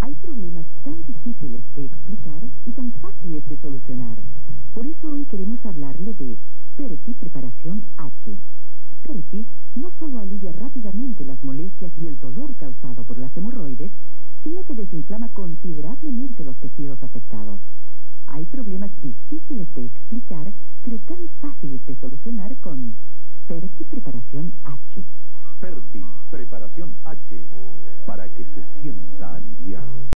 Hay problemas tan difíciles de explicar y tan fáciles de solucionar. Por eso hoy queremos hablarle de Sperti Preparación H. Sperti no solo alivia rápidamente las molestias y el dolor causado por las hemorroides, sino que desinflama considerablemente los tejidos afectados. Hay problemas difíciles de explicar, pero tan fáciles de solucionar con Sperti Preparación H. Sperti Preparación H, para que se sienta aliviado.